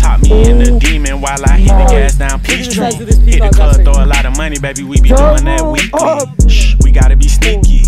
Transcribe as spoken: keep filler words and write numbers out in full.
Hop me in the demon while I hit the gas down Peachtree. Hit the club, throw a lot of money, baby, we be doing that weekly. Shh, we gotta be sneaky.